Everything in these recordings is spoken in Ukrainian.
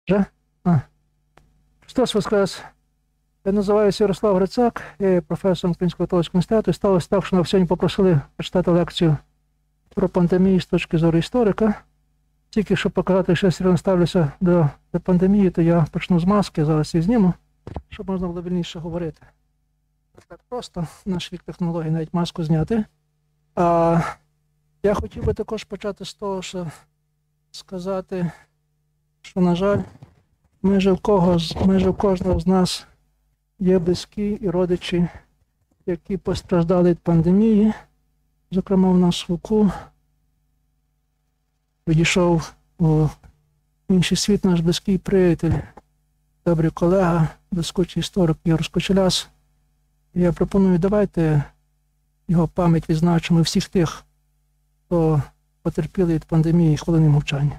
Вже? Христос Воскрес! Я називаюся Ярослав Грицак, я є професором Українського католицького університету. І сталося так, що нас сьогодні попросили почитати лекцію про пандемію з точки зору історика. Тільки щоб показати, що я серйозно ставлюся до пандемії, то я почну з маски, зараз її зніму, щоб можна було вільніше говорити. Так просто, наш вік технологій, навіть маску зняти. Я хотів би також почати з того, що сказати, що, на жаль, майже в кожного з нас є близькі і родичі, які постраждали від пандемії. Зокрема, в нас в Луку відійшов у інший світ наш близький приятель, добрий колега, блискучий історик Ігор Скочеляс. Я пропоную, давайте його пам'ять відзначимо всіх тих, хто потерпіли від пандемії, хвилини мовчання.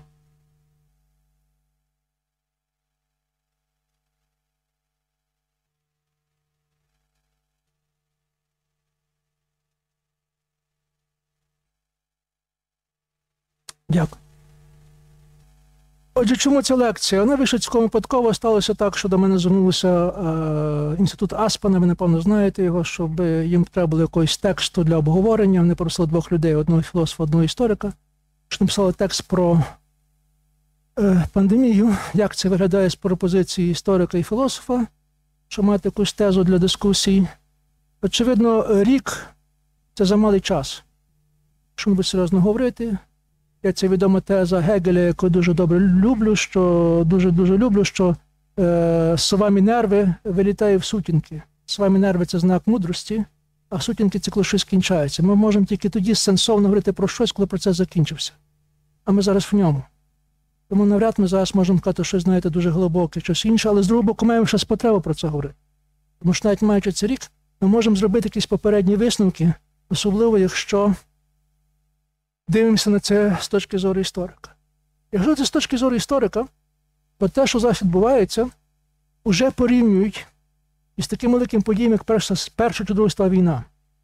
Дякую. Отже, чому ця лекція? Вона вийшла цілком випадково. Сталося так, що до мене звернувся інститут Аспана, ви, напевно, знаєте його, щоб їм треба було якогось тексту для обговорення. Вони просили двох людей, одного філософа, одного історика, що написали текст про пандемію, як це виглядає з пропозиції історика і філософа, щоб мати якусь тезу для дискусії. Очевидно, рік – це замалий час, якщо ми будемо серйозно говорити. Це відома теза Гегеля, яку дуже добре люблю, що дуже люблю, що сова Мінерви вилітає в сутінки. Сова Мінерви – це знак мудрості, а сутінки – це коли щось кінчається. Ми можемо тільки тоді сенсовно говорити про щось, коли процес закінчився. А ми зараз в ньому. Тому навряд ми зараз можемо сказати щось, знаєте, дуже глибоке, щось інше, але з другого боку маємо щось потребу про це говорити. Тому що навіть маючи цей рік, ми можемо зробити якісь попередні висновки, особливо якщо дивимося на це з точки зору історика. Якщо це з точки зору історика, то те, що зараз відбувається, вже порівнюють із таким великим подіям, як Перша чи Друга світова війна.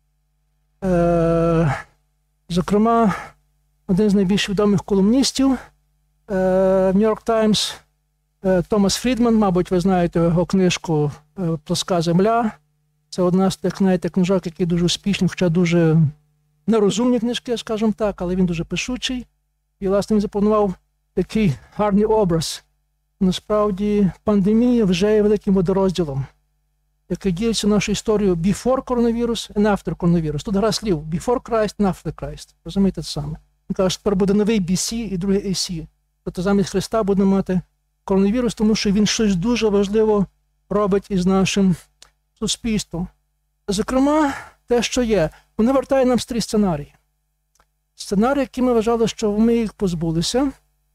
Зокрема, один з найбільш відомих колумністів в New York Times, Томас Фрідман, мабуть, ви знаєте його книжку «Плоска земля». Це одна з тих, знаєте, книжок, які дуже успішні, хоча дуже нерозумні книжки, скажімо так, але він дуже пишучий. І, власне, він запропонував такий гарний образ. Насправді, пандемія вже є великим водорозділом, який ділиться нашу історію before coronavirus and after coronavirus. Тут гра слів before Christ and after Christ. Розумієте це саме? Він каже, що тепер буде новий BC і другий AC. Тобто замість Христа будемо мати коронавірус, тому що він щось дуже важливо робить із нашим суспільством. Зокрема, те, що є. Вони вертають нам старі сценарії. Сценарії, які ми вважали, що ми їх позбулися.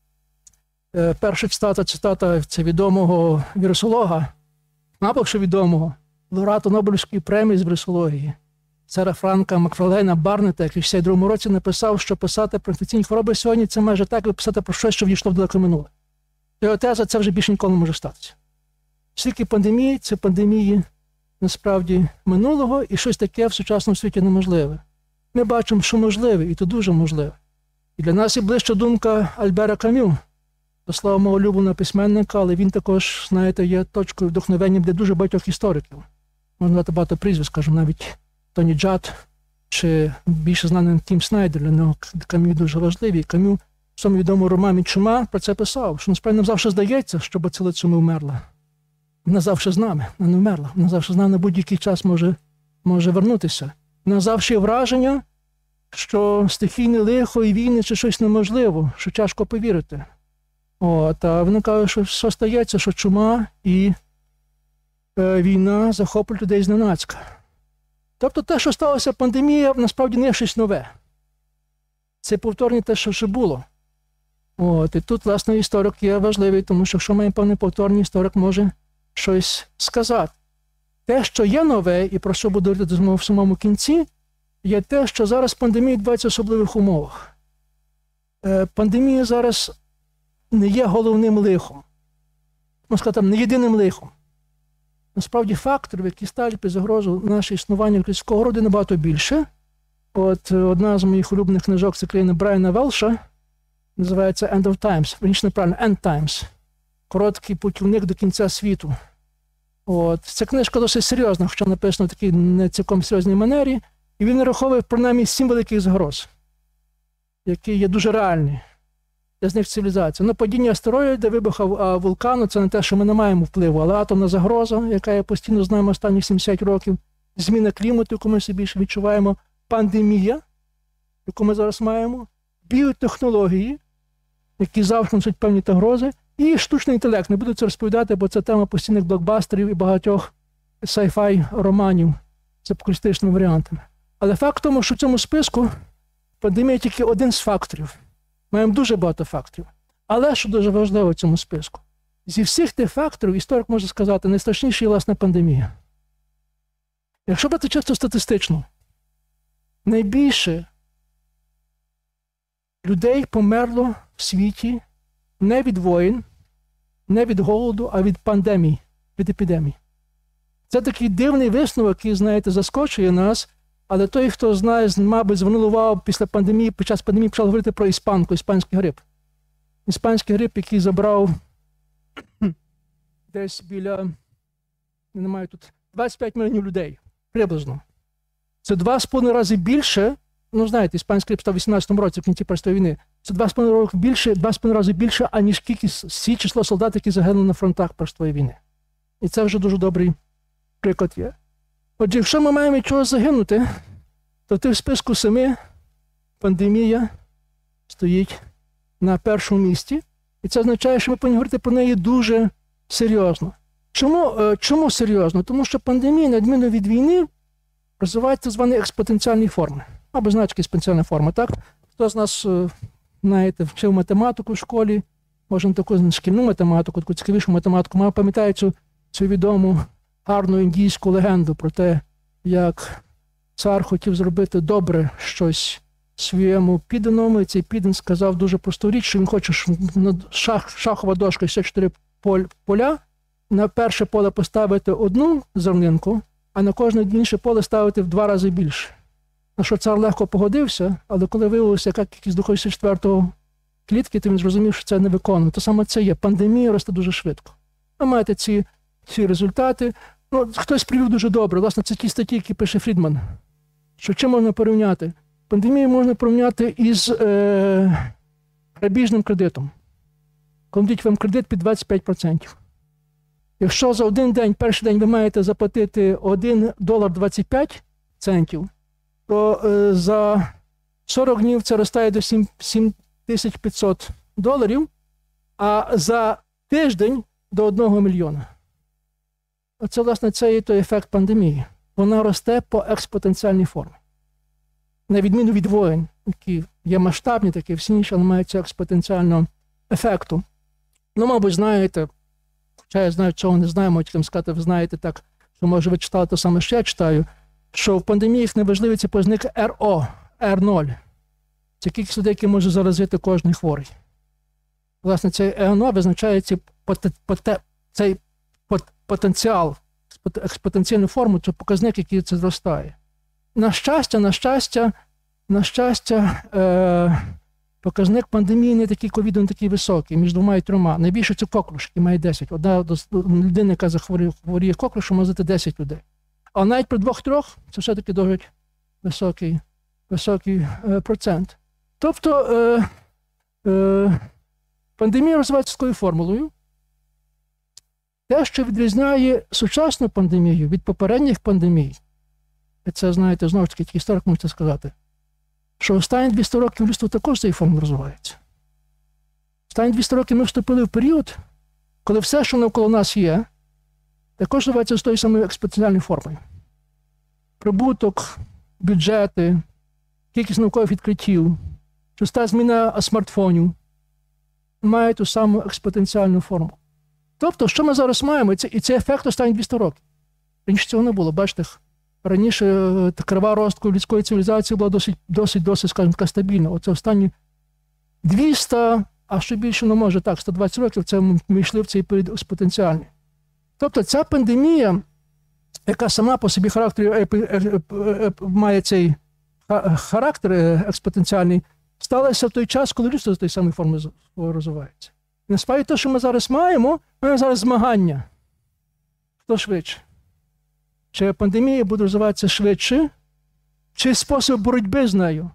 Перша цитата це відомого вірусолога, мабуть, що відомого, лауреата Нобелівської премії з вірусології, сера Франка Макфарлейна Барнета, який в 62-му році написав, що писати про інфекційні хвороби сьогодні – це майже так, як писати про щось, що війшло в далеке минуле. Його теза – це вже більше ніколи не може статися. Скільки пандемії – це пандемії насправді минулого, і щось таке в сучасному світі неможливе. Ми бачимо, що можливе, і то дуже можливе. І для нас є ближча думка Альбера Камю, до слова мого улюбленого письменника, але він також, знаєте, є точкою вдохновення для дуже багатьох істориків. Можна дати багато прізвищ, скажімо, навіть Тоні Джад, чи більше знаний Тім Снайдер, для нього Камю дуже важливий. Камю в своєму відомому романі «Чума» про це писав, що насправді нам завжди здається, що бацила чуми вмерла. Вона завжди з нами, вона не вмерла. Вона завжди з нами на будь-який час може вернутися. Вона завжди є враження, що стихійне лихо і війни – це щось неможливо, що тяжко повірити. А вони кажуть, що стається, що чума і війна захоплюють людей зненацька. Тобто те, що сталося пандемія, насправді не є щось нове. Це повторення те, що вже було. І тут, власне, історик є важливий, тому що якщо має певне повторення, історик може щось сказати. Те, що є нове, і про що буду говорити в самому кінці, є те, що зараз пандемія відбувається в особливих умовах. Пандемія зараз не є головним лихом. Можна сказати, не єдиним лихом. Насправді факторів, які ставлять під загрозу наше існування людського роду, набагато більше. Одна з моїх улюблених книжок – це книга Брайана Велша, називається «End of Times», верніше неправильно, «End Times». короткий путівник до кінця світу. От. Ця книжка досить серйозна, хоча написано в такій не цілком серйозній манері, і він нараховує принаймні 7 великих загроз, які є дуже реальні. З них цивілізація. Падіння астероїда, вибух вулкану – це не те, що ми не маємо впливу, але атомна загроза, яка я постійно знаємо останні 70 років, зміна клімату, яку ми собі відчуваємо, пандемія, яку ми зараз маємо, біотехнології, які завжди несуть певні загрози, і штучний інтелект. Не буду це розповідати, бо це тема постійних блокбастерів і багатьох sci-fi романів з апокаліптичними варіантами. Але факт в тому, що в цьому списку пандемія тільки один з факторів. Маємо дуже багато факторів. Але, що дуже важливо в цьому списку, зі всіх тих факторів, історик може сказати, найстрашніший є, власне, пандемія. Якщо брати чисто статистично, найбільше людей померло в світі не від воїн, не від голоду, а від пандемій, від епідемій. Це такий дивний висновок, який, знаєте, заскочує нас, але той, хто знає, мабуть, звернув увагу після пандемії, під час пандемії почав говорити про іспанський грип. Іспанський грип, який забрав десь біля, не маю тут, 25 мільйонів людей, приблизно. Це 2,5 рази більше, ну знаєте, іспанський грип став у 18-му році, в кінці Першої війни. Це 2,5 рази більше, аніж всі число солдат, які загинули на фронтах Першої війни. І це вже дуже добрий приклад є. Отже, якщо ми маємо від чогось загинути, то в тих списку 7 пандемія стоїть на першому місці. І це означає, що ми повинні говорити про неї дуже серйозно. Чому серйозно? Тому що пандемія, на відміну від війни, розвивається так звані експоненціальні форми. Або значки експоненціальна форма, так? Хто з нас, знаєте, вчив математику в школі, може не таку шкільну математику, таку цікавішу математику, мав пам'ятає цю відому гарну індійську легенду про те, як цар хотів зробити добре щось своєму підданому, і цей піддан сказав дуже просту річ, що він хоче шахова дошка, ще 4 поля, на перше поле поставити одну зернинку, а на кожне інше поле ставити в 2 рази більше. На що цар легко погодився, але коли виявилося, яка кількість доходить 4-го клітки, то він зрозумів, що це невиконано. То саме це є. Пандемія росте дуже швидко. Ви маєте ці результати. Ну, хтось привів дуже добре. Власне, це ті статті, які пише Фрідман. Що чим можна порівняти? Пандемію можна порівняти із грабіжним кредитом. Коли дають вам кредит під 25%. Якщо за один день, перший день ви маєте заплатити $1.25, то за 40 днів це ростає до $7,500, а за тиждень до 1 мільйона. Оце, власне, це є той ефект пандемії. Вона росте по експоненціальній формі. На відміну від воєн, які є масштабні, такі всі інші, але мають цього експоненціального ефекту. Ну, мабуть, знаєте, хоча я знаю, чого не знаю, можу сказати, ви знаєте так, що, може, ви читали те саме, що я читаю, що в пандеміях неважливий цей показник РО, R0. Це кількість людей, які може заразити кожен хворий. Власне, цей РО визначає цей потенціал, експоненційну форму, це показник, який це зростає. На щастя, показник пандемії не такий ковіду, не такий високий, між 2 і 3. Найбільше це коклюш, який має 10. Одна людина, яка захворіє коклюшем, може бути 10 людей. А навіть при 2-3 це все-таки досить високий процент. Тобто пандемія розвивається такою формулою. Те, що відрізняє сучасну пандемію від попередніх пандемій, і це, знаєте, знову ж таки, історик може сказати, що останні 200 років людство також цією формою розвивається. Останні 200 років ми вступили в період, коли все, що навколо нас є, також розвивається з тою самою експоненціальною формою. Прибуток, бюджети, кількість наукових відкриттів, часта зміна смартфонів має ту саму експоненціальну форму. Тобто, що ми зараз маємо, і це ефект останніх 200 років. Раніше цього не було, бачите, раніше крива ростку людської цивілізації була досить, скажімо, така стабільна. Оце останні 200, а ще більше, ну може так, 120 років, це ми йшли в цей період експоненціальний. Тобто ця пандемія, яка сама по собі має цей характер експоненціальний, сталася в той час, коли людство з тієї самої форми розвивається. Насправді те, що ми зараз маємо зараз змагання. Хто швидше? Чи пандемія буде розвиватися швидше, чи спосіб боротьби з нею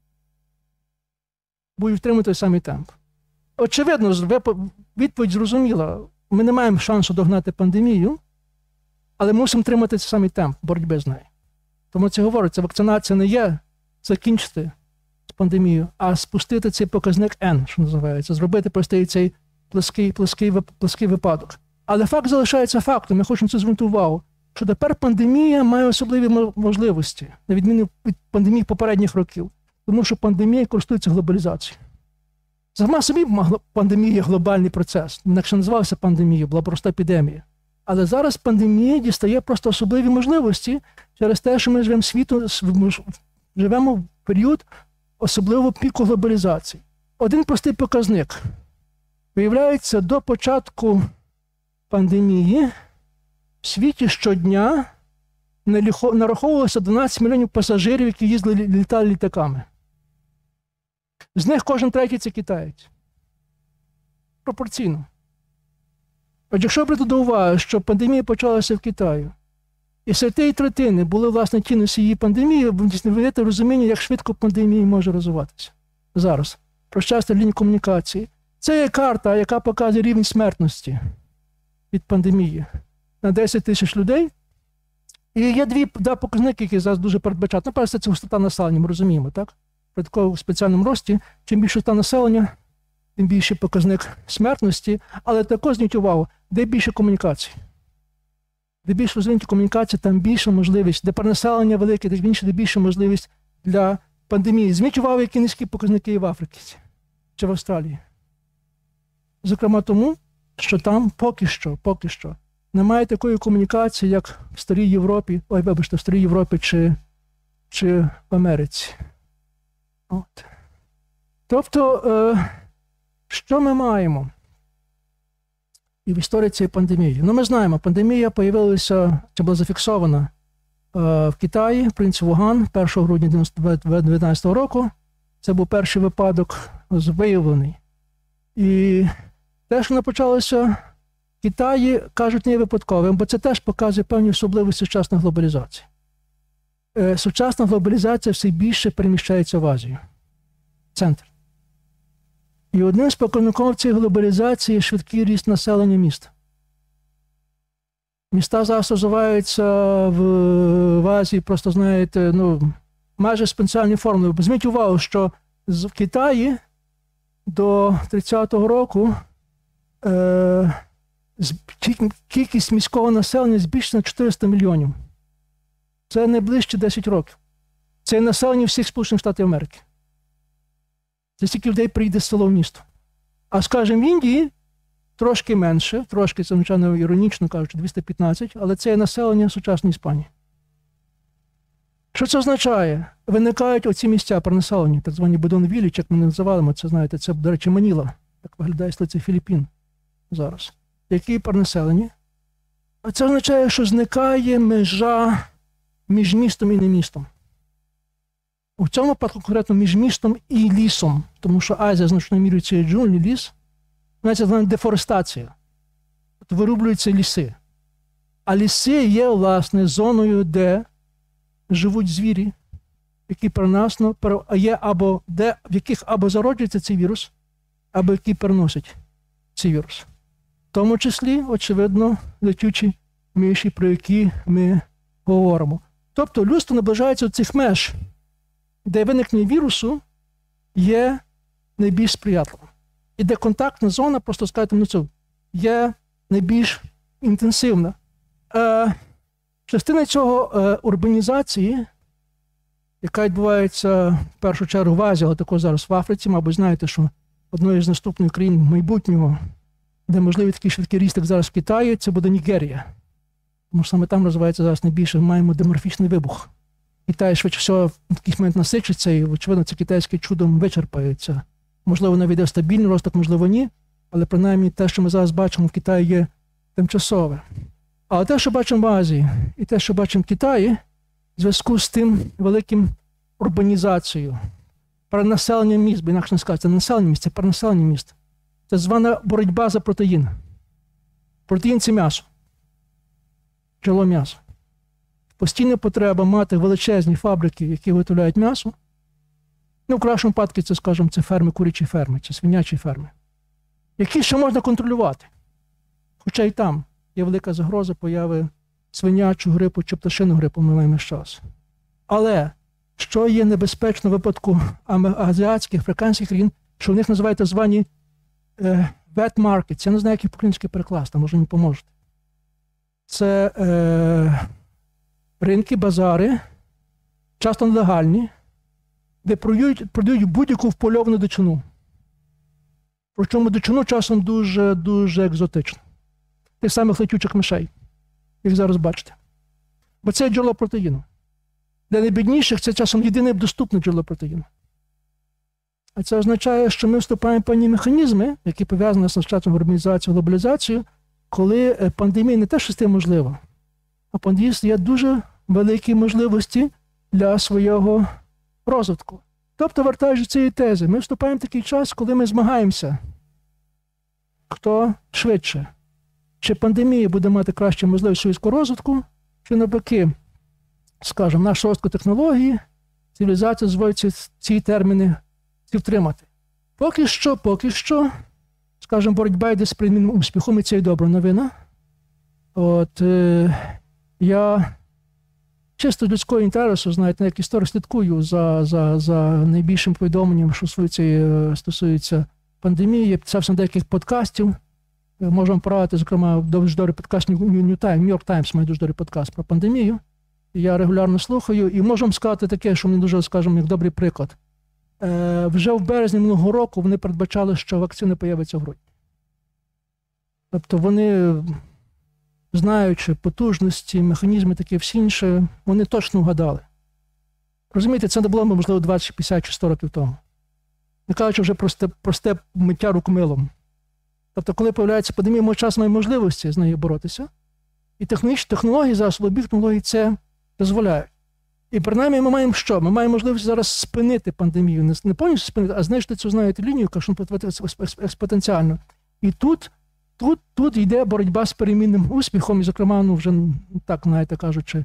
буде втримати той самий темп? Очевидно, відповідь зрозуміла. Ми не маємо шансу догнати пандемію, але мусимо тримати цей самий темп боротьби з нею. Тому це говориться, вакцинація не є закінчити з пандемією, а спустити цей показник N, що називається, зробити простий цей плоский випадок. Але факт залишається фактом, я хочу на це звернути увагу, що тепер пандемія має особливі можливості, на відміну від пандемії попередніх років, тому що пандемія користується глобалізацією. Сама собі пандемія є глобальний процес, інакше називався пандемією, була просто епідемія. Але зараз пандемія дістає просто особливі можливості через те, що ми живемо в період особливого піку глобалізації. Один простий показник. Виявляється, до початку пандемії в світі щодня нараховувалося 12 мільйонів пасажирів, які літали літаками. З них кожен третій – це китаєць. Пропорційно. Отже, якщо брати до уваги, що пандемія почалася в Китаї, і серед тієї третини були, власне, ті носії пандемії, ви даєте розуміння, як швидко пандемія може розвиватися. Зараз. Про щастя лінії комунікації. Це є карта, яка показує рівень смертності від пандемії на 10 тисяч людей. І є два показники, які зараз дуже передбачають. Напевно, це густота населення, ми розуміємо, так? При такому спеціальному рості, чим більше густота населення, тим більший показник смертності, але також зверніть увагу, де більше комунікацій. Де більше розвинуті комунікації, там більша можливість, де перенаселення велике, де більша можливість для пандемії. Зверніть увагу, які низькі показники в Африці чи в Австралії. Зокрема тому, що там поки що немає такої комунікації, як в Старій Європі, в Старій Європі чи в Америці. От. Тобто, що ми маємо і в історії цієї пандемії? Ну, ми знаємо, пандемія з'явилася, чи була зафіксована в Китаї, в провінції Вуган, 1 грудня 2019 року. Це був перший випадок виявлений. І те, що вона почалося в Китаї, кажуть, не є випадковим, бо це теж показує певні особливості сучасної глобалізації. Сучасна глобалізація все більше переміщається в Азію. Центр. І одним з показників цієї глобалізації є швидкий ріст населення міст. Міста зараз розвиваються в Азії, просто, знаєте, майже спеціальні формули. Візьміть увагу, що в Китаї до 30-го року кількість міського населення збільшена на 400 мільйонів. Це найближчі 10 років. Це населення всіх Сполучених Штатів Америки. Це стільки людей прийде з село в місто. А, скажімо, в Індії трошки менше, трошки, це, звичайно, іронічно кажучи, 215, але це є населення сучасної Іспанії. Що це означає? Виникають оці місця перенаселення, так звані Бодон-Віллідж, як ми називаємо, це, знаєте, це, до речі, Маніла, так виглядає столиця Філіппін зараз. Які перенаселені? А це означає, що зникає межа між містом і не містом. У цьому випадку конкретно між містом і лісом, тому що Азія значною мірою це джунглі, ліс, це звана дефорестація. Тобто вирублюються ліси. А ліси є, власне, зоною, де живуть звірі, які переносно, є або де, в яких або зароджується цей вірус, або які переносять цей вірус. В тому числі, очевидно, летючі миші, про які ми говоримо. Тобто людство наближається до цих меж, де виникнення вірусу є найбільш сприятливим. І де контактна зона, просто скажімо, є найбільш інтенсивна. Частина цього урбанізації, яка відбувається в першу чергу в Азії, але також зараз в Африці, мабуть, знаєте, що одною з наступних країн майбутнього, де можливий такий швидкий ріст, як зараз в Китаї, це буде Нігерія. Тому що саме там розвивається зараз найбільше, маємо демографічний вибух. Китай швидше всього в якийсь момент насичиться, і, очевидно, це китайське чудом вичерпається. Можливо, навіть йде стабільний росток, можливо, ні, але принаймні те, що ми зараз бачимо в Китаї, є тимчасове. Але те, що бачимо в Азії, і те, що бачимо в Китаї, в зв'язку з тим великим урбанізацією, перенаселенням міст, бо інакше не сказати, це населення міст, це перенаселення міст. Це звана боротьба за протеїн. Протеїн – це м'ясо. Джерело м'яса. Постійна потреба мати величезні фабрики, які виготовляють м'ясо. Ну, в кращому випадку, це, скажімо, це ферми, курячі ферми, чи свинячі ферми, які ще можна контролювати. Хоча і там є велика загроза появи свинячого грипу чи пташиного грипу, ми маємо час. Але, що є небезпечно в випадку азіатських, африканських країн, що в них називають так звані wet markets. Я не знаю, як їх по-українськи перекласти, може мені поможете. Це ринки, базари, часто нелегальні, де продають будь-яку впольовану дичину. Причому дичину часом дуже екзотично. Тих самих летючих мишей, як зараз бачите. Бо це джерело протеїну. Для найбідніших це часом єдине доступне джерело протеїну. А це означає, що ми вступаємо в певні механізми, які пов'язані з часом урбанізацією, глобалізацією, коли пандемія не те, що стає можлива, а пандемія є дуже великі можливості для свого розвитку. Тобто, вертаючи до цієї тези, ми вступаємо в такий час, коли ми змагаємося, хто швидше. Чи пандемія буде мати кращу можливість світського розвитку, чи навпаки, скажімо, наш розвиток технології, цивілізація дозволить ці терміни втримати. Поки що, скажімо, боротьба йде з примінним успіхом, і це і добра новина. Я чисто людського інтересу, знаєте, як історик слідкую за найбільшим повідомленням, що стосується пандемії. Я писався на деяких подкастів. Можемо порадити, зокрема, дуже добрий подкаст New York Times має дуже добрий подкаст про пандемію. Я регулярно слухаю і можемо сказати таке, що мені дуже, скажімо, як добрий приклад. Вже в березні минулого року вони передбачали, що вакцини появляться в грудні. Тобто вони, знаючи потужності, механізми, таке всі інше, вони точно вгадали. Розумієте, це не було, можливо, 20, 50 чи 100 років тому. Не кажучи вже просте миття рук милом. Тобто, коли появляється пандемія, ми часом маємо можливості з нею боротися. І технології, засоби технології це дозволяють. І принаймні ми маємо що? Ми маємо можливість зараз спинити пандемію. Не повністю спинити, а знищити цю, знаєте, лінію, яка експоненціально. І тут йде боротьба з перемінним успіхом, і, зокрема, ну, вже так, знаєте, кажучи,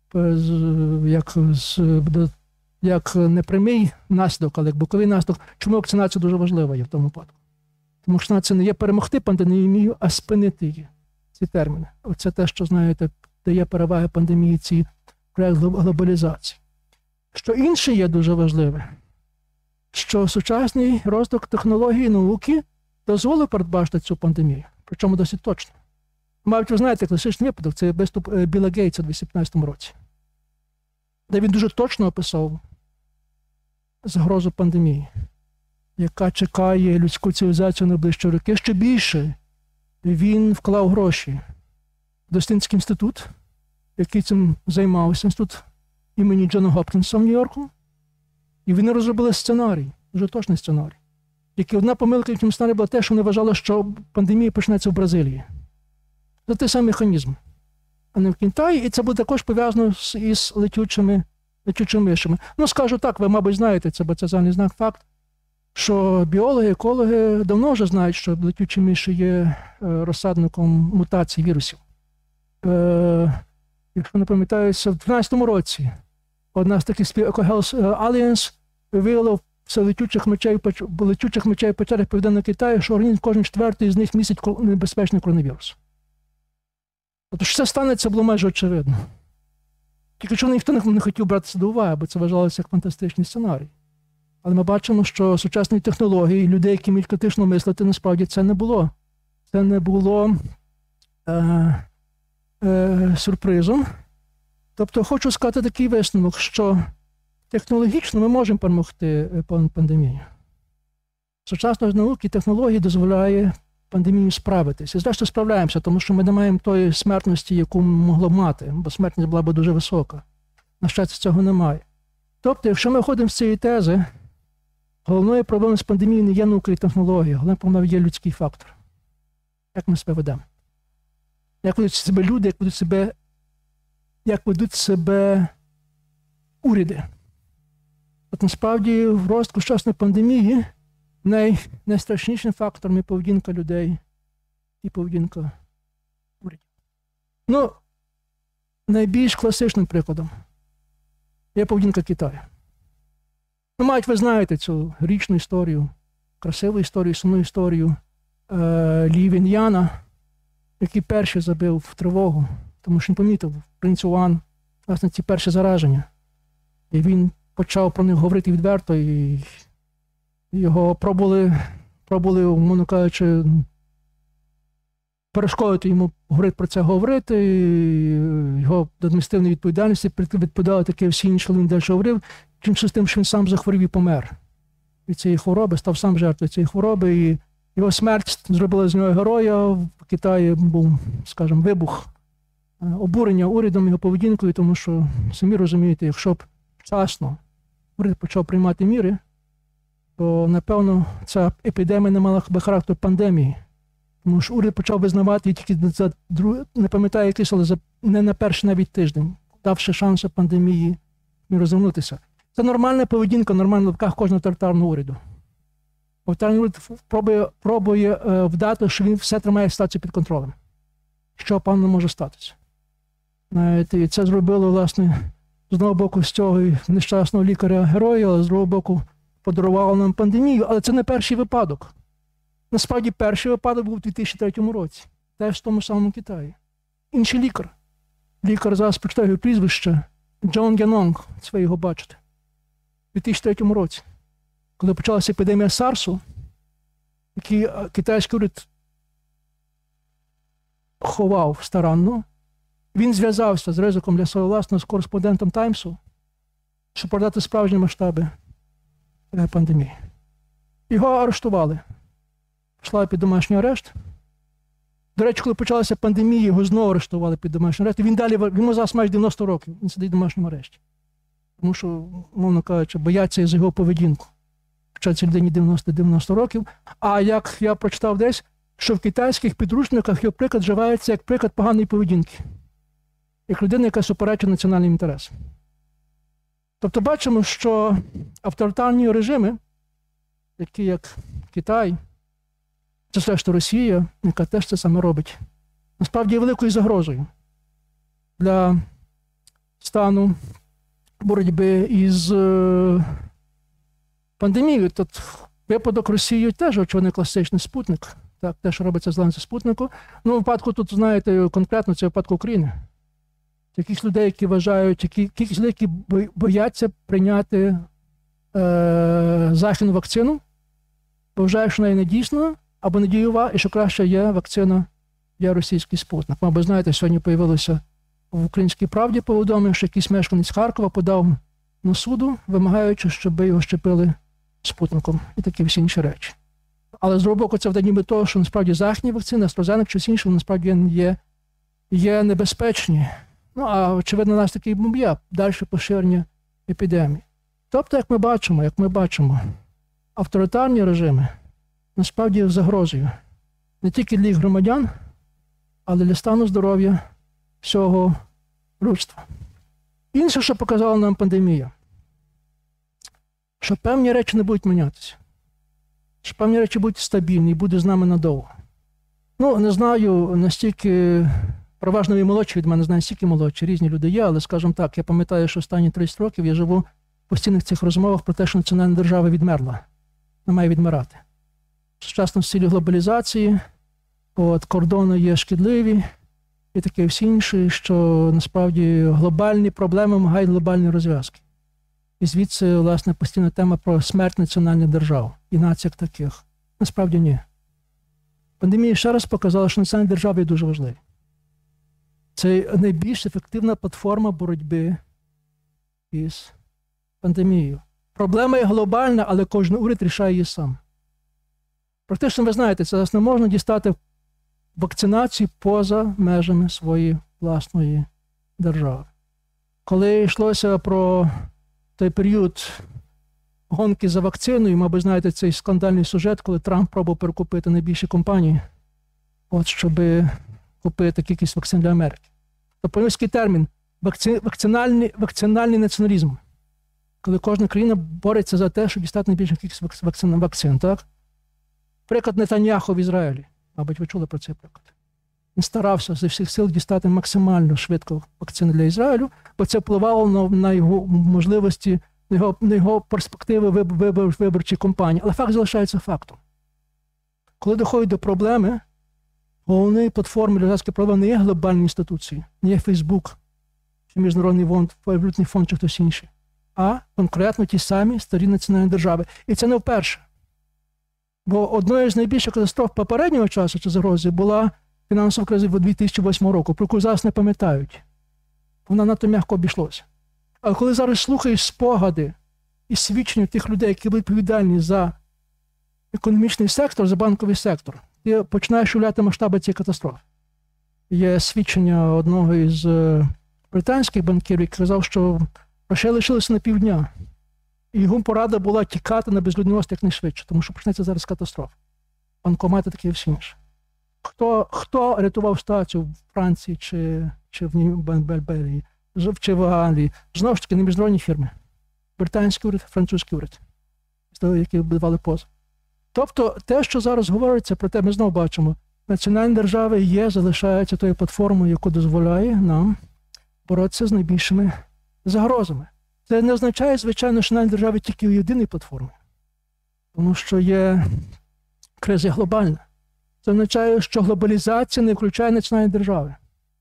як не прямий наслідок, але як боковий наслідок. Чому вакцинація дуже важлива є в тому випадку? Тому що вакцинація не є перемогти пандемію, а спинити її, ці терміни. Оце те, що, знаєте, дає переваги пандемії цій проєкт глобалізації. Що інше є дуже важливе, що сучасний розвиток технологій і науки дозволив передбачити цю пандемію, причому досить точно. Мабуть, ви знаєте, класичний випадок – це виступ Білла Гейтса у 2015 році, де він дуже точно описав загрозу пандемії, яка чекає людську цивілізацію на найближчі роки. Ще більше він вклав гроші в Дослідницький інститут, який цим займався, інститут імені Джона Гопкінса в Нью-Йорку, і вони розробили сценарій, дуже точний сценарій. Тільки одна помилка в цьому сценарії була те, що вони вважали, що пандемія почнеться в Бразилії. Це той самий механізм, а не в Китаї, і це буде також пов'язано із летючими мишами. Ну, скажу так, ви, мабуть, знаєте це, бо це загальний знак факт, що біологи, екологи давно вже знають, що летючі миші є розсадником мутацій вірусів. Якщо не пам'ятаюся, в 2012 році одна з таких EcoHealth Alliance виявила летючих мечей в печерах Південного Китаю, що організм кожен четвертий з них містить небезпечний коронавірус. Тобто, що це станеться, було майже очевидно. Тільки що ніхто не хотів братися до уваги, бо це вважалося як фантастичний сценарій. Але ми бачимо, що сучасні технології, людей, які вміють критично мислити, насправді це не було. Це не було сюрпризом. Тобто, хочу сказати такий висновок, що технологічно ми можемо перемогти пандемію. Сучасної науки і технології дозволяє пандемію справитися. І зрештою справляємося, тому що ми не маємо тої смертності, яку могло б мати, бо смертність була б дуже висока. На щастя, цього немає. Тобто, якщо ми виходимо з цієї тези, головною проблемою з пандемією не є наука і технологія, головною проблемою є людський фактор. Як ми себе ведемо? Як ведуть себе люди, як ведуть себе уряди. От насправді в розвитку сучасної пандемії найстрашнішим фактором є поведінка людей і поведінка урядів. Ну, найбільш класичним прикладом є поведінка Китаю. Ну, мабуть, ви знаєте цю річну історію, красиву історію, сумну історію Лі Він'яна, який перший забив в тривогу, тому що він помітив принц Уан, власне, ці перші зараження. І він почав про них говорити відверто, і його пробували, умовно кажучи, перешкодити йому говорити, і його до адміністративної відповідальності відповідали таке всі інші, він далі говорив, чимось з тим, що він сам захворів і помер від цієї хвороби, став сам жертвою цієї хвороби, і його смерть зробила з нього героя. В Китаї був, скажімо, вибух обурення урядом, його поведінкою, тому що, самі розумієте, якщо б вчасно уряд почав приймати міри, то, напевно, ця епідемія не мала би характер пандемії. Тому що уряд почав визнавати тільки за не пам'ятаю якийсь, але не на перший навіть тиждень, давши шанси пандемії розвернутися. Це нормальна поведінка, нормальна в руках кожного тоталітарного уряду. Тоталітарний уряд пробує вдати, що він все тримає ситуацію під контролем. Що, певно, може статися. І це зробило, власне, з одного боку, з цього нещасного лікаря-героя, але з другого боку, подарувало нам пандемію. Але це не перший випадок. Насправді, перший випадок був у 2003 році. Теж в тому самому Китаї. Інший лікар. Лікар, зараз прочитаю його прізвище. Джон Гянонг. Це ви його бачите. У 2003 році. Коли почалася епідемія САРСу, який китайський уряд ховав старанно, він зв'язався з ризиком для свого власного з кореспондентом Таймсу, щоб продати справжні масштаби пандемії. Його арештували. Пішла під домашній арешт. До речі, коли почалася пандемія, його знову арештували під домашній арешт. Йому зараз майже 90 років, він сидить в домашньому арешті. Тому що, мовно кажучи, бояться за його поведінку. Хоча цій людині 90 років. А як я прочитав десь, що в китайських підручниках його приклад вживається як приклад поганої поведінки. Як людина, яка суперечить національним інтересам. Тобто бачимо, що авторитарні режими, такі як Китай, це все ж Росія, яка теж це саме робить, насправді є великою загрозою для стану боротьби із пандемією. Тут випадок Росії теж, очевидно, класичний спутник. Так, те, що робиться з ланцю спутнику. Ну, в випадку тут, знаєте, конкретно це випадку України. Якісь людей, які вважають, кількість людей, які бояться прийняти західну вакцину, бо вважають, що вона є недійсна або недієва, і що краще є вакцина, є російський спутник. Мабуть, знаєте, сьогодні з'явилося в «Українській правді» повідомлення, що якийсь мешканець Харкова подав на суду, вимагаючи, щоб його щепили спутником і такі всі інші речі. Але з другого боку, це вдає ніби того, що насправді західні вакцини, AstraZeneca, щось інше, насправді є небезпечні. Ну, а очевидно, у нас такий є далі поширення епідемії. Тобто, як ми бачимо, авторитарні режими насправді є загрозою не тільки для їх громадян, але для стану здоров'я всього людства. Інше, що показала нам пандемія, що певні речі не будуть мінятися, що певні речі будуть стабільні і будуть з нами надовго. Ну, не знаю, настільки, переважно ви молодші від мене, знаю, стільки молодші, різні люди є, але, скажімо так, я пам'ятаю, що останні 30 років я живу в постійних цих розмовах про те, що національна держава відмерла, не має відмирати. Сучасно в стилі глобалізації, кордони є шкідливі і таке всі інші, що насправді глобальні проблеми вимагають глобальні розв'язки. І звідси, власне, постійна тема про смерть національних держав і націй як таких. Насправді ні. Пандемія ще раз показала, що національні держави є дуже важливі. Це найбільш ефективна платформа боротьби із пандемією. Проблема є глобальна, але кожен уряд рішає її сам. Практично, ви знаєте, це не можна дістати вакцинацію поза межами своєї власної держави. Коли йшлося про той період гонки за вакциною, мабуть, знаєте, цей скандальний сюжет, коли Трамп пробував перекупити найбільші компанії, щоб купити кількість вакцин для Америки. То по-англійський термін вакцинальний націоналізм, коли кожна країна бореться за те, щоб дістати найбільшу кількість вакцин, так? Приклад Нетаньяху в Ізраїлі. Мабуть, ви чули про цей приклад. Він старався зі всіх сил дістати максимально швидко вакцини для Ізраїлю, бо це впливало на його можливості, на його перспективи виборчої кампанії. Але факт залишається фактом. Коли доходить до проблеми, головні платформи для розв'язки проблем не є глобальні інституції, не є Фейсбук, чи Міжнародний валютний фонд, чи хтось інший, а конкретно ті самі старі національні держави. І це не вперше. Бо одною з найбільших катастроф попереднього часу чи загрози була фінансова криза 2008 року, про яку зараз не пам'ятають. Вона надто м'яко обійшлося. Але коли зараз слухаєш спогади і свідчення тих людей, які були відповідальні за економічний сектор, за банковий сектор, ти починаєш уявляти масштаби цієї катастрофи. Є свідчення одного із британських банкірів, який казав, що грошей лишилося на півдня. І його порада була тікати на безлюдний острів якнайшвидше, тому що почнеться зараз катастрофа. Банкомати такі і всі інші. Хто рятував ситуацію в Франції чи в Бельгії, чи в Англії? Знову ж таки, не міжнародні фірми. Британський уряд, французький уряд, які давали позов. Тобто те, що зараз говориться, про те ми знову бачимо, національні держави залишаються тою платформою, яка дозволяє нам боротися з найбільшими загрозами. Це не означає, звичайно, що національні держави тільки у єдиній платформі. Тому що є криза глобальна. Це означає, що глобалізація не включає національні держави.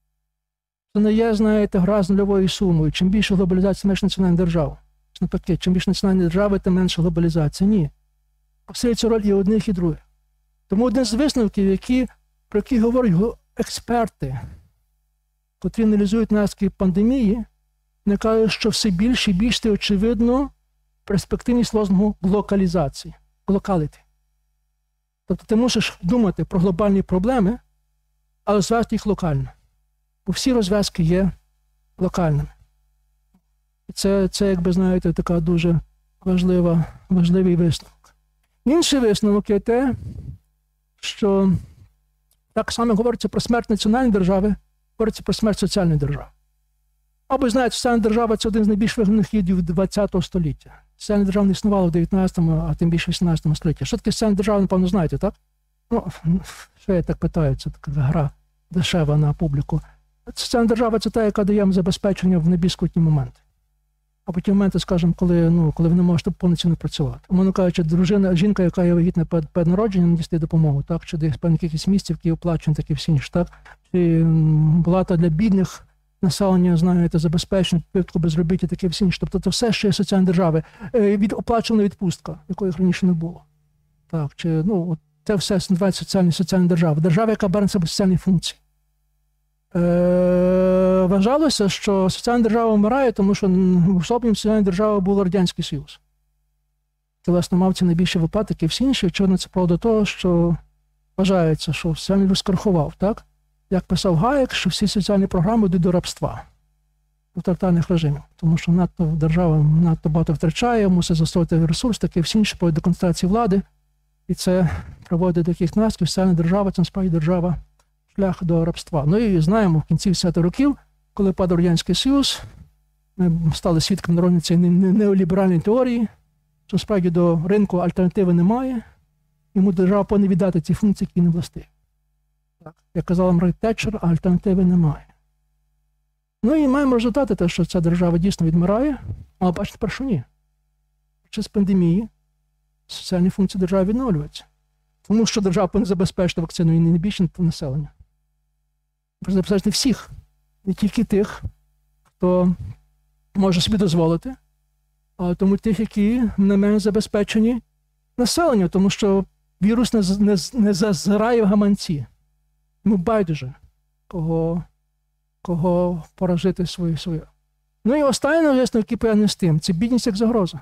Це не є, знаєте, гра з нульовою сумою. Чим більше глобалізації, тим менше національних держав. Навпаки, чим більше національні держави, тим менше глобалізація. Ні. Посилюється роль і одних, і других. Тому один з висновків, про які говорять експерти, котрі аналізують наслідки пандемії, вони кажуть, що все більше і більше очевидно перспективність лозунгу локалізації, локаліті. Тобто ти мусиш думати про глобальні проблеми, але розв'язати їх локально. Бо всі розв'язки є локальними. І це якби, знаєте, така дуже важливий висновок. Інший висновок є те, що так само говориться про смерть національної держави, говориться про смерть соціальної держави. Або, знаєте, соціальна держава – це один з найбільш вигнаних хідів ХХ століття. Соціальна держава не існувала в 19-му, а тим більше в 18 столітті. Що таке соціальна держава, напевно, знаєте, так? Ну, що я так питаю, це така гра дешева на публіку. Соціальна держава – це та, яка дає вам забезпечення в найбільш скрутні моменти. Або ті моменти, скажімо, коли ви не можете повноцінно працювати. Умовно кажучи, жінка, яка є вагітна перед народженням, надістає допомогу, так? Чи десь певних якихось місць, які оплачують, такі всі інші, так? Чи плата для бідних, населення, знаєте, забезпечення, випадку безробіття, таке всі інші. Тобто це все ще є соціальні держави. Оплачувана відпустка, якої раніше не було. Так, чи, це все називається соціальні держави. Держава, яка бере на себе соціальні функції. Вважалося, що соціальна держава вмирає, тому що особливим соціальною державою був Радянський Союз. Це, власне, мав ці найбільші випадки, всі інші, очевидно, це правда того, що вважається, що соціальний союз скорхував, так? Як писав Гаєк, що всі соціальні програми йдуть до рабства, до тотальних режимів. Тому що держава надто багато втрачає, мусить застосовувати ресурс, таке всі інші приводить до концентрації влади. І це приводить до таких наслідків. Соціальна держава – це насправді держава шлях до рабства. Ну і знаємо, в кінці 50-х років, коли падав Радянський Союз, ми стали свідками народної цієї неоліберальної теорії, що справді до ринку альтернативи немає, йому держава повинна віддати ці функції, які не властиві. Як казала Маргарет Тетчер, альтернативи немає. Ну і маємо результати те, що ця держава дійсно відмирає, але бачите, тепер, що ні. Через пандемії соціальні функції держави відновлюються. Тому що держава повинна забезпечити вакцину і не більше населення. Забезпечити всіх, не тільки тих, хто може собі дозволити, а тому тих, які не менш забезпечені населення, тому що вірус не зазирає в гаманці. Йому байдуже, кого поражити свою. Ну і останнє висновок, який пов'язаний з тим, це бідність як загроза.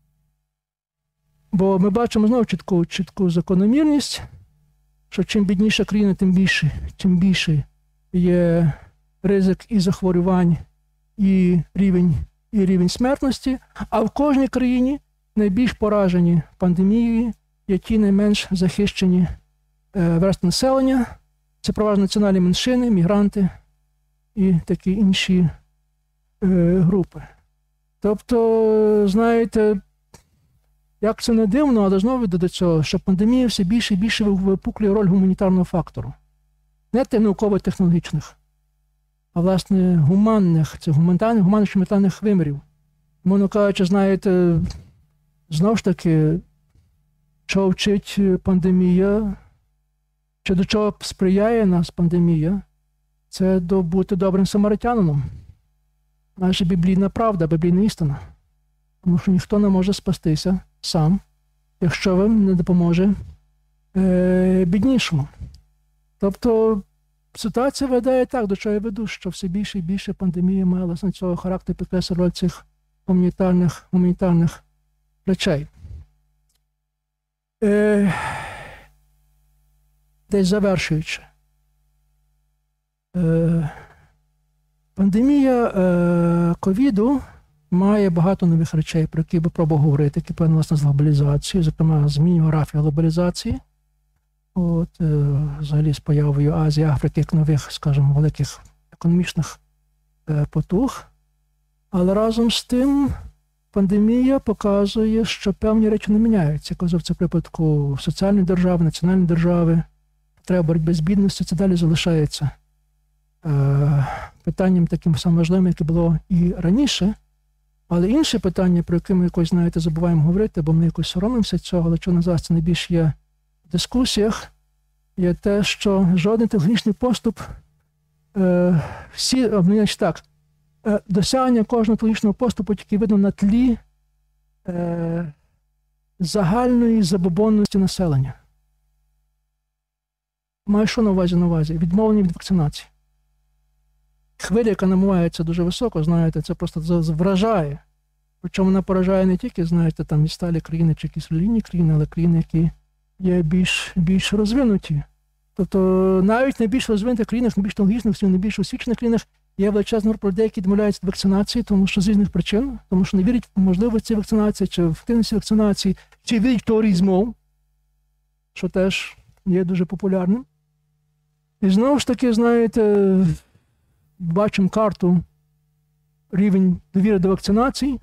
Бо ми бачимо знову чітку закономірність, що чим бідніша країна, тим більше є ризик і захворювань, і рівень смертності, а в кожній країні найбільш поражені пандемією є ті найменш захищені верстви населення. Це переважно національні меншини, мігранти і такі інші групи. Тобто, знаєте, Як це не дивно, але знову до цього, що пандемія все більше і більше випуклює роль гуманітарного фактору. Не науково-технологічних, а, власне, гуманних, це гуманітарних вимірів. Мовно кажучи, знаєте, знову ж таки, що вчить пандемія, чи до чого сприяє нас пандемія, це бути добрим самаритянином. Наша біблійна правда, біблійна істина. Тому що ніхто не може спастися сам, якщо вам не допоможе біднішому. Тобто ситуація веде так, до чого я веду, що все більше і більше пандемія має власне цього характеру, підкреслює роль цих гуманітарних речей. Десь завершуючи. Пандемія ковіду має багато нових речей, про які би пробував говорити, які пов'язані власне з глобалізацією, зокрема зміни географії глобалізації, взагалі з появою Азії, Африки, як нових, скажімо, великих економічних потуг. Але разом з тим пандемія показує, що певні речі не міняються. Як в цьому випадку соціальної держави, національної держави, треба боротьби з бідністю, це далі залишається питанням таким самим важливим, яке було і раніше. Але інше питання, про яке ми якось, знаєте, забуваємо говорити, бо ми якось соромимося цього, але що на зараз це найбільше є в дискусіях, є те, що жоден технічний поступ, досягнення кожного технічного поступу тільки видно на тлі загальної забобонності населення. Маю що на увазі? Відмовлення від вакцинації. Хвиля, яка намивається дуже високо, знаєте, це просто вражає. Причому вона поражає не тільки, знаєте, там відсталі країни чи якісь релігійні країни, але країни, які є більш розвинуті. Тобто навіть в найбільш розвинутих країнах, найбільш технологічних, найбільш освічених країнах є величезна група людей, які відмовляються від вакцинації, тому що з різних причин, тому що не вірять в можливості вакцинації, чи в ефективності вакцинації, чи вірять в теорії змов, що теж є дуже популярним. І знову ж таки, знаєте, бачимо карту рівень довіри до вакцинації.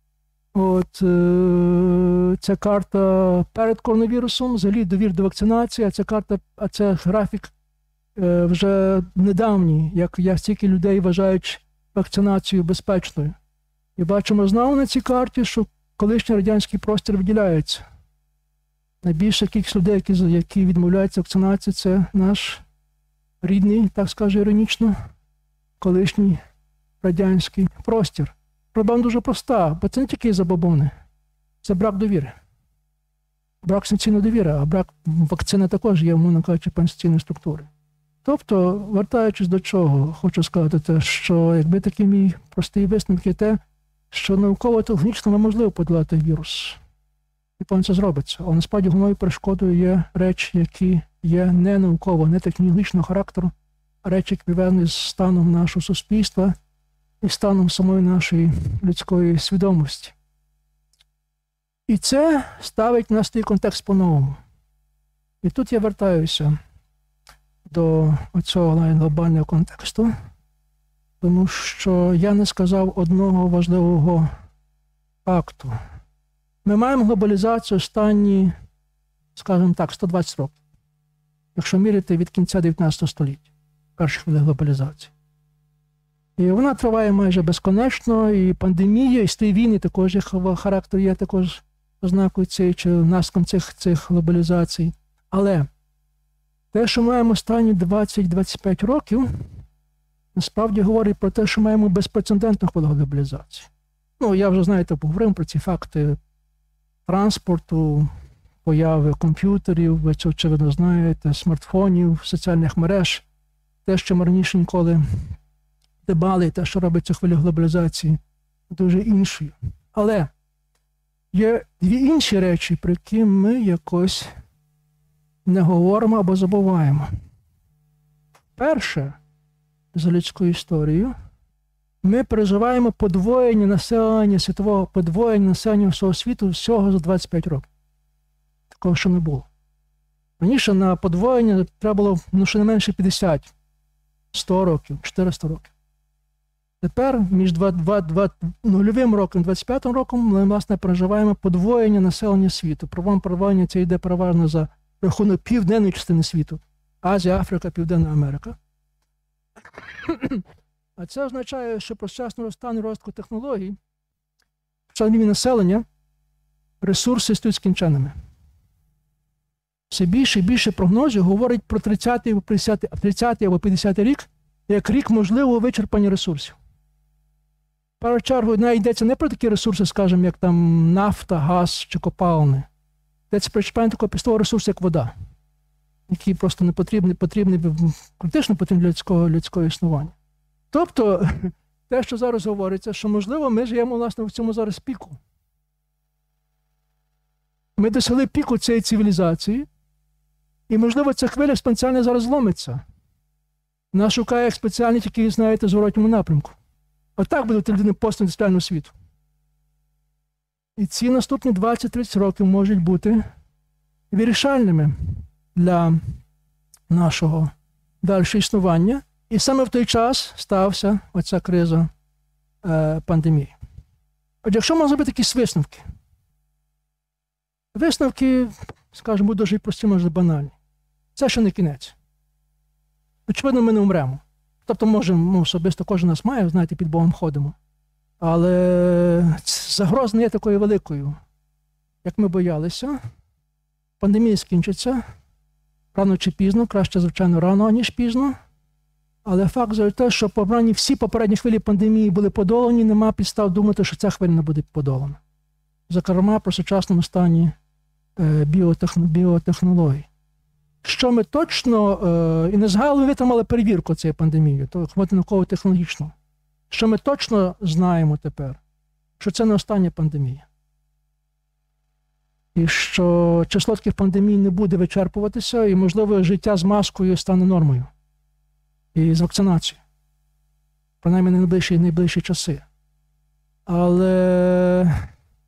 Ця карта перед коронавірусом, взагалі довір до вакцинації, а це графік вже недавній, як стільки людей вважають вакцинацію безпечною. І бачимо знову на цій карті, що колишній радянський простір виділяється. Найбільша кількість людей, які відмовляються вакцинації, це наш рідний, так скажу іронічно, колишній радянський простір. Проблема дуже проста, бо це не тільки забобони, це брак довіри. Брак санкційної довіри, а брак вакцини також є, мовно кажучи, санкційної структури. Тобто, вертаючись до чого, хочу сказати те, що якби такий мій простий висновок є те, що науково-технічно неможливо подолати вірус. І певно це зробиться. Але насправді головною перешкодою є речі, які є не науково, не технологічного характеру, а речі, які пов'язані з станом нашого суспільства і станом самої нашої людської свідомості. І це ставить нас в той контекст по-новому. І тут я вертаюся до цього глобального контексту, тому що я не сказав одного важливого факту. Ми маємо глобалізацію останні, скажімо так, 120 років, якщо міряти від кінця 19 століття, перших хвилин глобалізації. І вона триває майже безконечно, і пандемія, і стій війни також характер є також ознакою цієї, чи наслідком цих глобалізацій. Але те, що маємо останні 20-25 років, насправді говорить про те, що маємо безпрецедентну хвилю глобалізації. Ну, я вже, знаєте, поговорив про ці факти транспорту, появи комп'ютерів, ви це, очевидно, знаєте, смартфонів, соціальних мереж, те, що ми раніше ніколи дебали, те, що робить цю хвилю глобалізації, дуже іншою. Але є дві інші речі, про які ми якось не говоримо або забуваємо. Перше, за людською історією, ми переживаємо подвоєння населення світового, подвоєння населення всього світу всього за 25 років. Такого ще не було. Раніше на подвоєння треба було щонайменше 50, 100 років, 400 років. Тепер між нульовим роком і 25-м роком ми, власне, переживаємо подвоєння населення світу. Подвоєння це йде переважно за рахунок південної частини світу. Азія, Африка, Південна Америка. А це означає, що про сучасну розтан розвитку технологій, в рівні населення, ресурси стають скінченими. Все більше і більше прогнозів говорить про 30-й або 50-й рік, як рік можливого вичерпання ресурсів. В першу чергу, навіть йдеться не про такі ресурси, скажімо, як там нафта, газ чи копалини. Йдеться про вичерпання такого простого ресурсу, як вода, який просто не потрібний, критично потрібний для людського існування. Тобто, те, що зараз говориться, що, можливо, ми живемо, власне, в цьому зараз піку. Ми досягли піку цієї цивілізації, і, можливо, ця хвиля експоненціально зараз зломиться. Вона шукає спеціальні, тільки, знаєте, в зворотньому напрямку. Отак буде людини постіндустріального світу. І ці наступні 20-30 років можуть бути вирішальними для нашого дальшого існування. І саме в той час стався оця криза пандемії. Отже, якщо можна зробити якісь висновки? Висновки, скажімо, будуть дуже прості, може банальні. Це ще не кінець. Очевидно, ми не умремо. Тобто, може, особисто кожен нас має, знаєте, під Богом ходимо. Але загроза не є такою великою, як ми боялися. Пандемія скінчиться рано чи пізно, краще, звичайно, рано, ніж пізно. Але факт за те, що всі попередні хвилі пандемії були подолані, нема підстав думати, що ця хвиля не буде подолана. Зокрема, про сучасному стані біотехнологій. Що ми точно, і не згадали, витримали перевірку цієї пандемії, науково-технологічну. Що ми точно знаємо тепер, що це не остання пандемія. І що число таких пандемій не буде вичерпуватися, і, можливо, життя з маскою стане нормою. І з вакцинацією. Принаймні, найближчі часи. Але...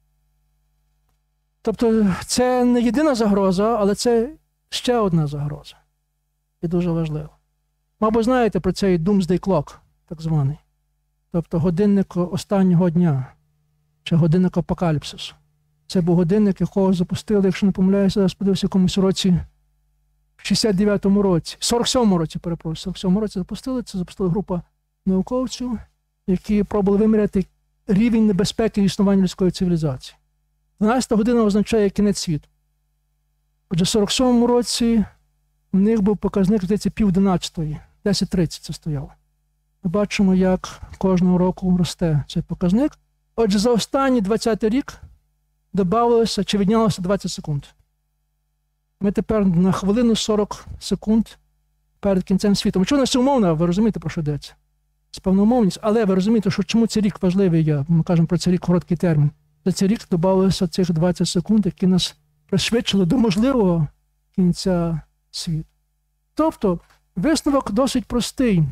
Тобто, це не єдина загроза, але це ще одна загроза. І дуже важливо. Мабуть, знаєте про цей Doomsday Clock, так званий. Тобто, годинник останнього дня, чи годинник апокаліпсису. Це був годинник, якого запустили, якщо не помиляюся, зараз подивився в якомусь році, в 69-му році, 47-му році, перепрошую, 47-му році запустили група науковців, які пробували виміряти рівень небезпеки існування людської цивілізації. 12-та година означає кінець світу. Отже, в 47-му році в них був показник, здається, 10:30, 10:30 це стояло. Ми бачимо, як кожного року росте цей показник. Отже, за останній 20-й рік додавалося чи віднялося 20 секунд. Ми тепер на хвилину 40 секунд перед кінцем світу. Очевидно, це умовно, ви розумієте, про що йдеться? Це певна умовність, але ви розумієте, що чому цей рік важливий, ми кажемо про цей рік короткий термін. За цей рік додавалося цих 20 секунд, які нас пришвидшили до можливого кінця світу. Тобто, висновок досить простий,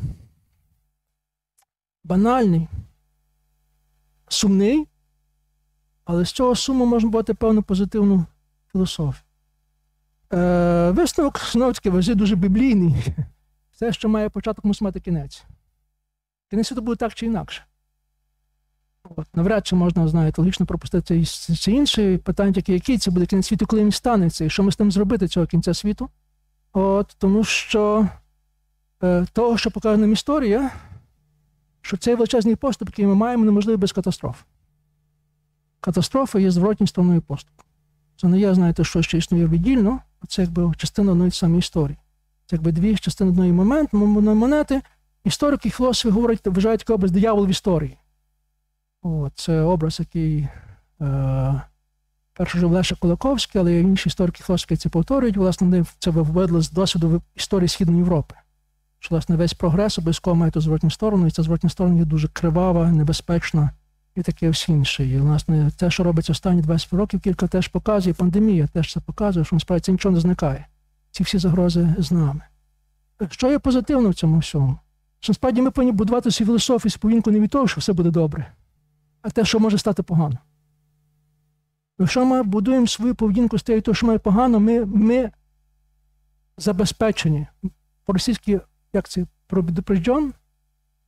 банальний, сумний, але з цього суму можна бути певну позитивну філософію. Висновок, знову-таки, вважаю, дуже біблійний. Все, що має початок, мусить мати кінець. Кінець світу буде так чи інакше. Навряд чи можна, знаєте, логічно пропустити це інше питання, який це буде кінець світу, коли він станеться, і що ми з тим зробити цього кінця світу. Тому що того, що показує нам історія, що цей величезний поступ, який ми маємо, неможливий без катастроф. Катастрофа є зворотньою стороною поступу. Це не є, знаєте, що ще існує віддільно, це якби частина одної самої історії. Це якби дві частини одної монети. Історики і філософи говорять, вважають такий образ диявол в історії. Це образ, який перший жив Леша Кулаковський, але інші історики і філософи це повторюють. Власне, вони це виведли з досвіду історії Східної Європи. Що, власне, весь прогрес обов'язково має ту зворотню сторону, і ця зворотня сторона є дуже кривава, небезпечна і таке все інше. І, власне, те, що робиться останні 20 років, кілька теж показує, пандемія теж це показує, що, насправді, це нічого не зникає. Ці всі загрози з нами. Що є позитивно в цьому всьому? Що, насправді, ми повинні будувати свою філософію, поведінку не від того, що все буде добре, а те, що може стати погано. Якщо ми будуємо свою поведінку з того, що має погано, ми забезпечені. По-російськи, як це, предупрежден,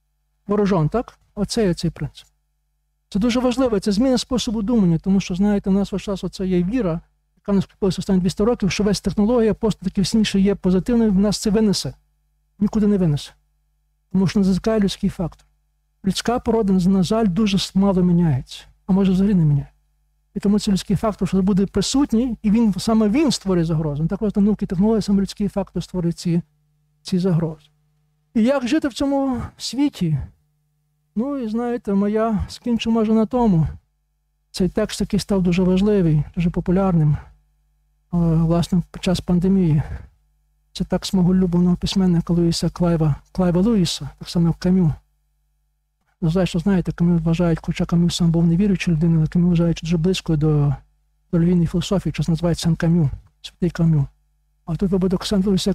ворожон, так? Оцей принцип. Це дуже важливо, це зміна способу думання, тому що, знаєте, у нас весь час оце є віра, яка в нас припилася останні 200 років, що весь технологія, просто таки всі є позитивною, в нас це винесе. Нікуди не винесе. Тому що не зазикає людський фактор. Людська порода, на жаль, дуже мало міняється, а може взагалі не міняє. І тому це людський фактор, що буде присутній, і саме він створює загрозу. Так просто науки і технології, саме людський фактор створює ці загрози. І як жити в цьому світі? Ну, і знаєте, скінчу може на тому. Цей текст, який став дуже важливий, дуже популярним, власне, під час пандемії. Це текст мого улюбленого письменника Клайва Луїса, так само як Камю. Що знаєте, Камю вважають, хоча Камю сам був невіруючою людиною, але Камю вважають дуже близькою до релігійної філософії, що називається Сен-Камю, святий Камю. А тут випадок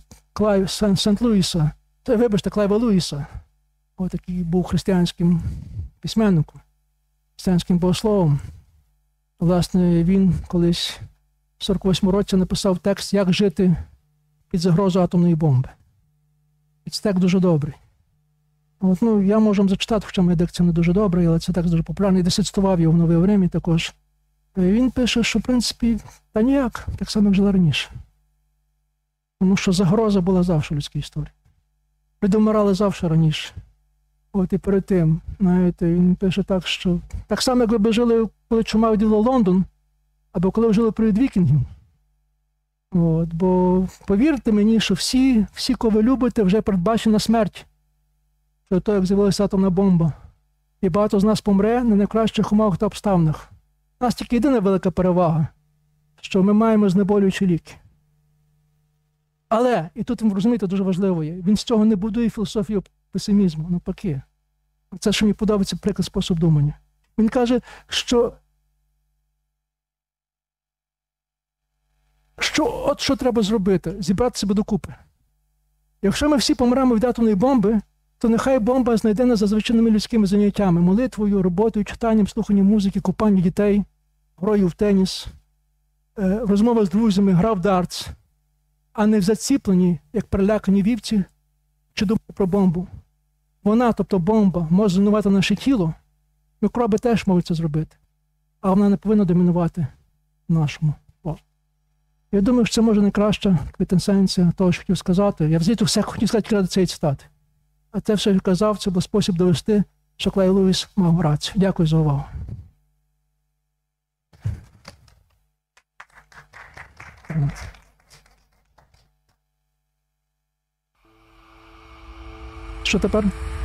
Клайва Луїса. Ось такий був християнським письменником, християнським богословом. Власне, він колись в 48-му році написав текст «Як жити під загрозою атомної бомби». І це текст дуже добрий. Я можу вам зачитати, хоча моя дикція не дуже добра, але це текст дуже популярний. Десь цитував його в «Нове время» також. Він пише, що, в принципі, та ніяк, так само, як жила раніше. Тому що загроза була завжди в людській історії. Люди вмирали завжди раніше. І перед тим, знаєте, він пише так, що так само, як ви б жили, коли чума відвідала Лондон, або коли ви жили привід вікінгів. Бо повірте мені, що всі, кого ви любите, вже передбачені на смерть. Що то, як з'явилася атомна бомба. І багато з нас помре на найкращих умовах та обставинах. У нас тільки єдина велика перевага, що ми маємо знеболюючі ліки. Але, і тут, ви розумієте, дуже важливо є, він з цього не будує філософію песимізму, навпаки. Це, що мені подобається, приклад спосіб думання. Він каже, що що треба зробити? Зібрати себе докупи. Якщо ми всі помремо від атомної бомби, то нехай бомба знайде нас за звичайними людськими заняттями. Молитвою, роботою, читанням, слуханням музики, купанням дітей, грою в теніс, розмова з друзями, гра в дартс, а не в заціпленні, як перелякані вівці, чи думати про бомбу. Вона, тобто бомба, може зруйнувати наше тіло, мікроби теж можуть це зробити, а вона не повинна домінувати нашому. Я думаю, що це може найкраща квітенсенція того, що хотів сказати. Я взагалі все хотів сказати ради цієї цитати. А те все, що казав, це був спосіб довести, що Клайв Луїс мав рацію. Дякую за увагу. Що тепер?